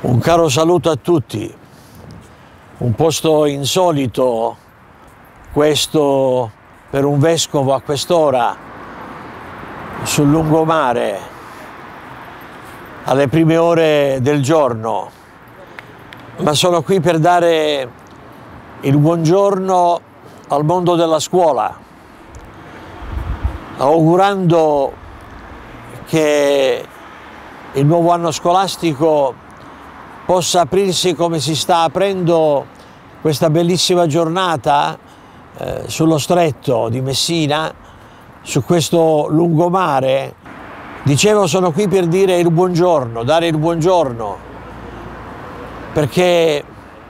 Un caro saluto a tutti. Un posto insolito questo per un vescovo a quest'ora sul lungomare, alle prime ore del giorno, ma sono qui per dare il buongiorno al mondo della scuola, augurando che il nuovo anno scolastico possa aprirsi come si sta aprendo questa bellissima giornata sullo stretto di Messina, su questo lungomare. Dicevo, sono qui per dire il buongiorno, dare il buongiorno, perché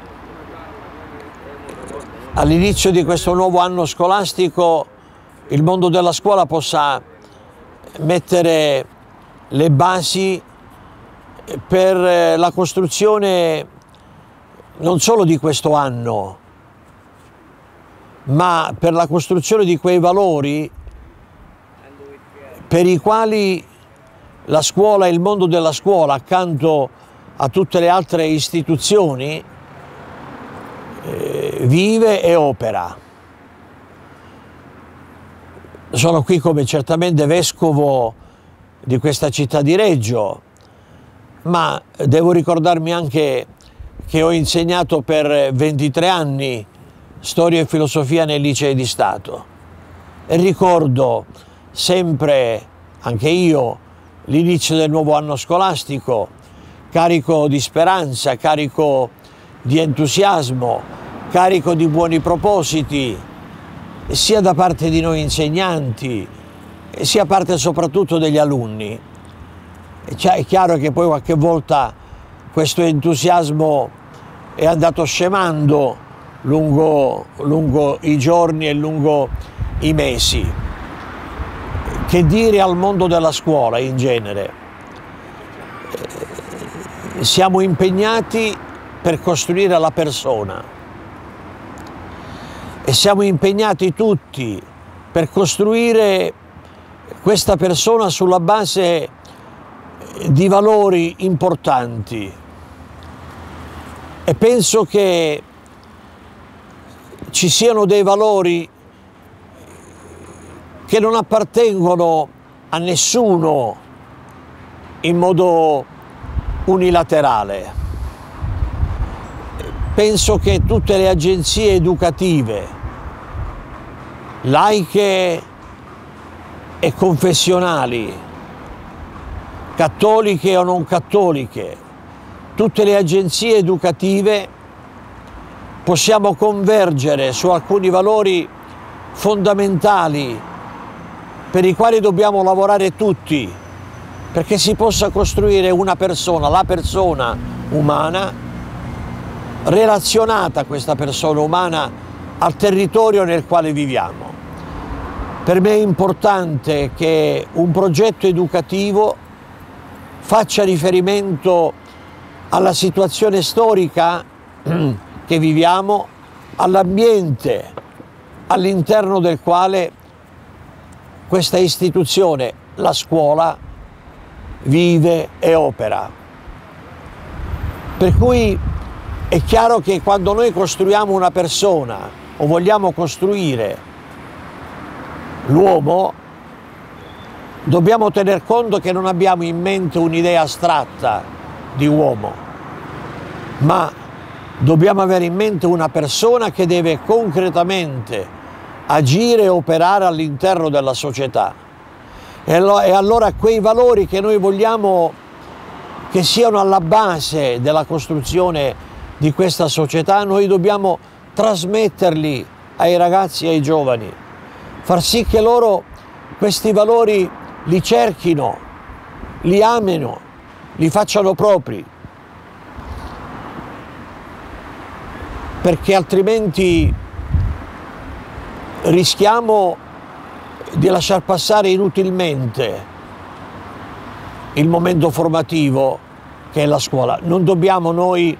all'inizio di questo nuovo anno scolastico il mondo della scuola possa mettere le basi per la costruzione non solo di questo anno, ma per la costruzione di quei valori per i quali la scuola e il mondo della scuola, accanto a tutte le altre istituzioni, vive e opera. Sono qui come certamente vescovo di questa città di Reggio, ma devo ricordarmi anche che ho insegnato per 23 anni storia e filosofia nei licei di Stato e ricordo sempre, anche io, l'inizio del nuovo anno scolastico carico di speranza, carico di entusiasmo, carico di buoni propositi, sia da parte di noi insegnanti, sia parte soprattutto degli alunni. È chiaro che poi qualche volta questo entusiasmo è andato scemando lungo i giorni e lungo i mesi. Che dire al mondo della scuola in genere? Siamo impegnati per costruire la persona e siamo impegnati tutti per costruire questa persona sulla base di valori importanti, e penso che ci siano dei valori che non appartengono a nessuno in modo unilaterale. Penso che tutte le agenzie educative, laiche e confessionali, cattoliche o non cattoliche, tutte le agenzie educative possiamo convergere su alcuni valori fondamentali per i quali dobbiamo lavorare tutti, perché si possa costruire una persona, la persona umana, relazionata questa persona umana al territorio nel quale viviamo. Per me è importante che un progetto educativo faccia riferimento alla situazione storica che viviamo, all'ambiente all'interno del quale questa istituzione, la scuola, vive e opera. Per cui è chiaro che quando noi costruiamo una persona o vogliamo costruire l'uomo, dobbiamo tener conto che non abbiamo in mente un'idea astratta di uomo, ma dobbiamo avere in mente una persona che deve concretamente agire e operare all'interno della società. E allora quei valori che noi vogliamo che siano alla base della costruzione di questa società, noi dobbiamo trasmetterli ai ragazzi e ai giovani, far sì che loro questi valori li cerchino, li amino, li facciano propri, perché altrimenti rischiamo di lasciar passare inutilmente il momento formativo che è la scuola. Non dobbiamo noi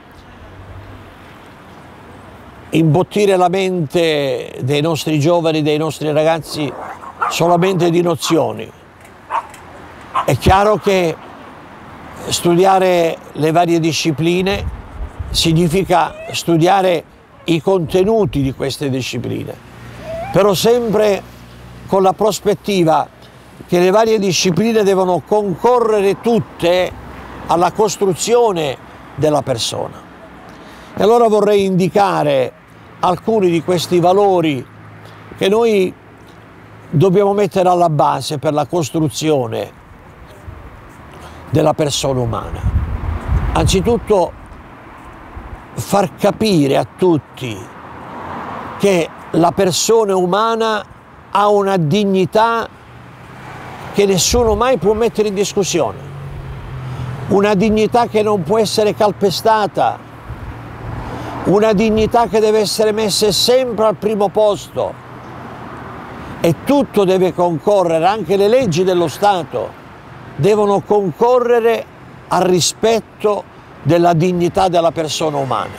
imbottire la mente dei nostri giovani, dei nostri ragazzi solamente di nozioni. È chiaro che studiare le varie discipline significa studiare i contenuti di queste discipline, però sempre con la prospettiva che le varie discipline devono concorrere tutte alla costruzione della persona. E allora vorrei indicare alcuni di questi valori che noi dobbiamo mettere alla base per la costruzione della persona umana. Anzitutto far capire a tutti che la persona umana ha una dignità che nessuno mai può mettere in discussione, una dignità che non può essere calpestata, una dignità che deve essere messa sempre al primo posto, e tutto deve concorrere, anche le leggi dello Stato devono concorrere al rispetto della dignità della persona umana.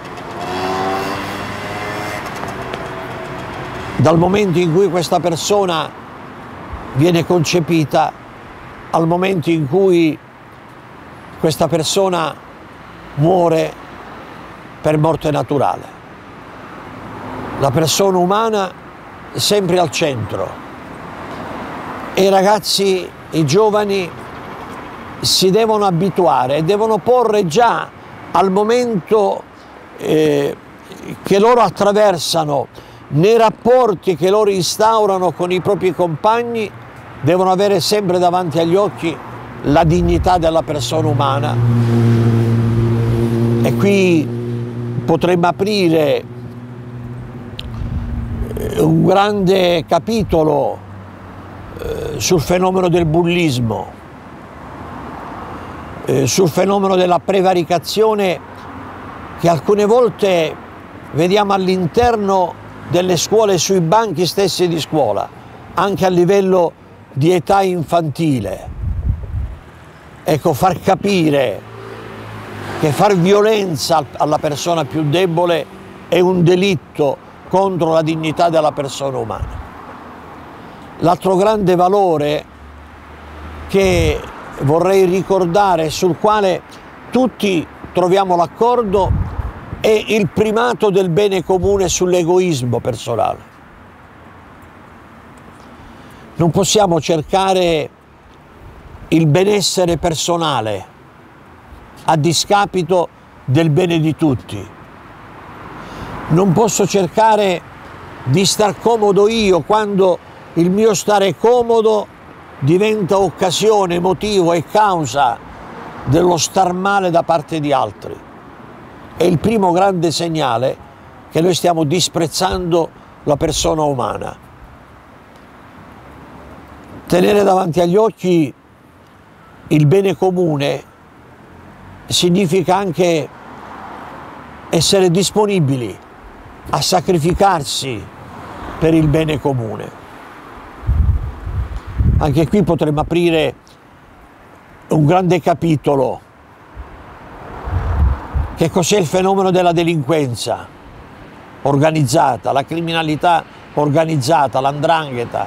Dal momento in cui questa persona viene concepita al momento in cui questa persona muore per morte naturale. La persona umana è sempre al centro, e i ragazzi, i giovani si devono abituare e devono porre già al momento che loro attraversano, nei rapporti che loro instaurano con i propri compagni, devono avere sempre davanti agli occhi la dignità della persona umana. E qui potremmo aprire un grande capitolo sul fenomeno del bullismo, sul fenomeno della prevaricazione che alcune volte vediamo all'interno delle scuole, sui banchi stessi di scuola, anche a livello di età infantile. Ecco, far capire che far violenza alla persona più debole è un delitto contro la dignità della persona umana. L'altro grande valore che vorrei ricordare, sul quale tutti troviamo l'accordo, è il primato del bene comune sull'egoismo personale. Non possiamo cercare il benessere personale a discapito del bene di tutti. Non posso cercare di star comodo io quando il mio stare comodo diventa occasione, motivo e causa dello star male da parte di altri. È il primo grande segnale che noi stiamo disprezzando la persona umana. Tenere davanti agli occhi il bene comune significa anche essere disponibili a sacrificarsi per il bene comune. Anche qui potremmo aprire un grande capitolo. Che cos'è il fenomeno della delinquenza organizzata, la criminalità organizzata, l''ndrangheta?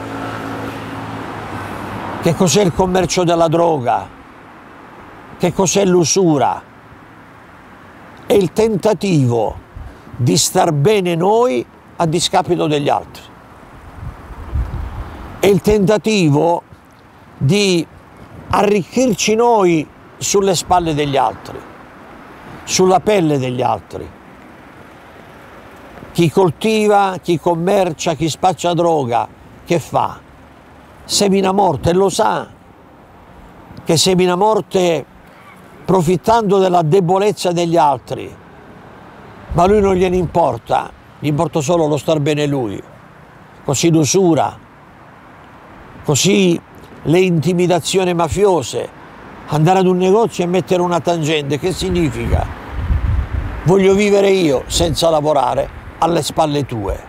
Che cos'è il commercio della droga? Che cos'è l'usura? È il tentativo di star bene noi a discapito degli altri. È il tentativo di arricchirci noi sulle spalle degli altri, sulla pelle degli altri. Chi coltiva, chi commercia, chi spaccia droga, che fa? Semina morte, e lo sa che semina morte profittando della debolezza degli altri, ma a lui non gliene importa, gli importa solo lo star bene lui. Così l'usura, così le intimidazioni mafiose, andare ad un negozio e mettere una tangente, che significa? Voglio vivere io senza lavorare alle spalle tue.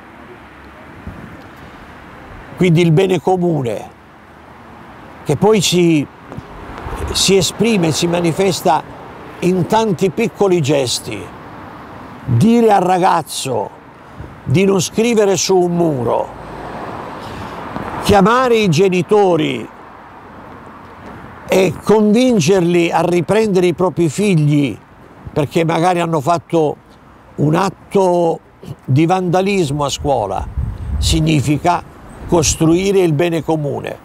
Quindi il bene comune, che poi si esprime, si manifesta in tanti piccoli gesti. Dire al ragazzo di non scrivere su un muro, chiamare i genitori e convincerli a riprendere i propri figli perché magari hanno fatto un atto di vandalismo a scuola, significa costruire il bene comune.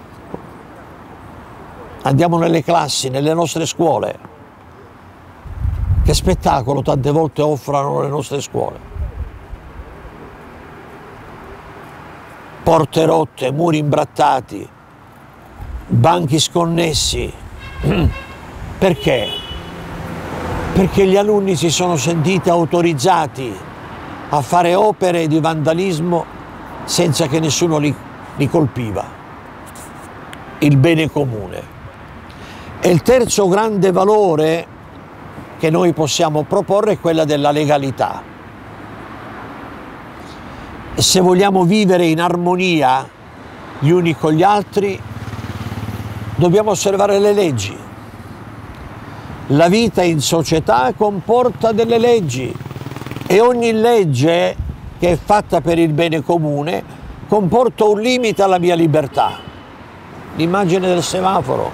Andiamo nelle classi, nelle nostre scuole. Che spettacolo tante volte offrono le nostre scuole. Porte rotte, muri imbrattati, banchi sconnessi. Perché? Perché gli alunni si sono sentiti autorizzati a fare opere di vandalismo senza che nessuno li colpiva. Il bene comune. E il terzo grande valore che noi possiamo proporre è quella della legalità. E se vogliamo vivere in armonia gli uni con gli altri, dobbiamo osservare le leggi. La vita in società comporta delle leggi e ogni legge che è fatta per il bene comune comporta un limite alla mia libertà. L'immagine del semaforo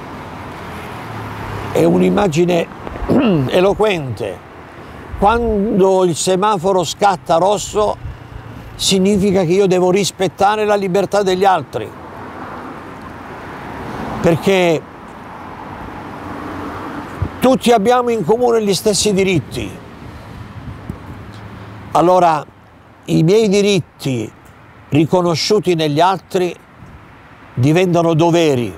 è un'immagine eloquente. Quando il semaforo scatta rosso significa che io devo rispettare la libertà degli altri, perché tutti abbiamo in comune gli stessi diritti. Allora i miei diritti riconosciuti negli altri diventano doveri.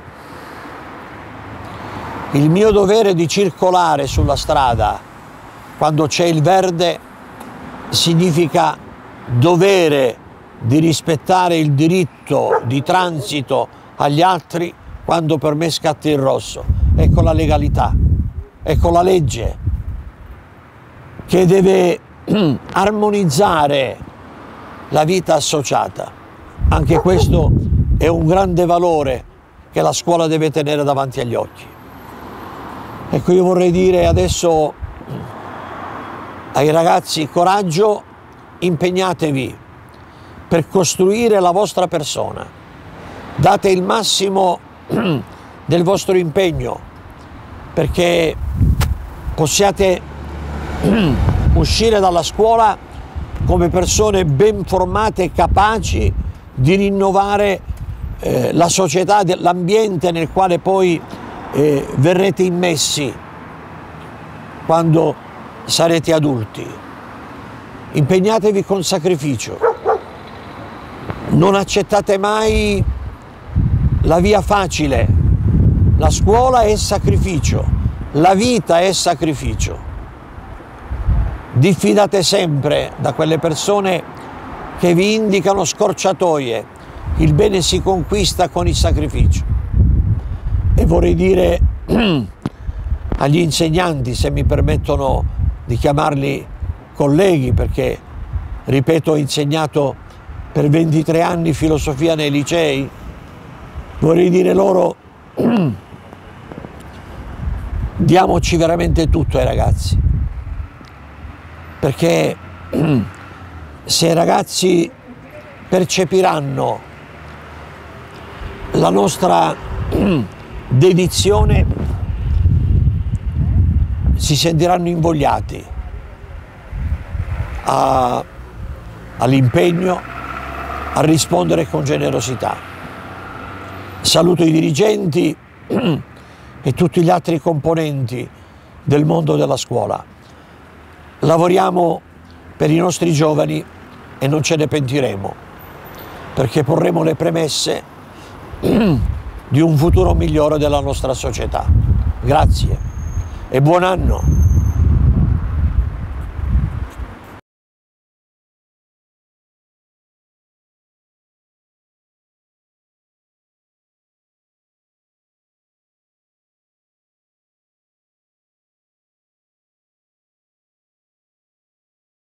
Il mio dovere di circolare sulla strada quando c'è il verde significa dovere di rispettare il diritto di transito agli altri quando per me scatta il rosso. Ecco la legalità, ecco la legge che deve armonizzare la vita associata. Anche questo è un grande valore che la scuola deve tenere davanti agli occhi. Ecco, io vorrei dire adesso ai ragazzi: coraggio, impegnatevi per costruire la vostra persona, date il massimo del vostro impegno perché possiate uscire dalla scuola come persone ben formate e capaci di rinnovare la società, l'ambiente nel quale poi verrete immessi quando sarete adulti. Impegnatevi con sacrificio, non accettate mai la via facile. La scuola è sacrificio, la vita è sacrificio. Diffidate sempre da quelle persone che vi indicano scorciatoie. Il bene si conquista con il sacrificio. E vorrei dire agli insegnanti, se mi permettono di chiamarli colleghi, perché, ripeto, ho insegnato per 23 anni filosofia nei licei, vorrei dire loro: diamoci veramente tutto ai ragazzi, perché se i ragazzi percepiranno la nostra dedizione, si sentiranno invogliati all'impegno, a rispondere con generosità. Saluto i dirigenti e tutti gli altri componenti del mondo della scuola. Lavoriamo per i nostri giovani e non ce ne pentiremo, perché porremo le premesse di un futuro migliore della nostra società. Grazie e buon anno.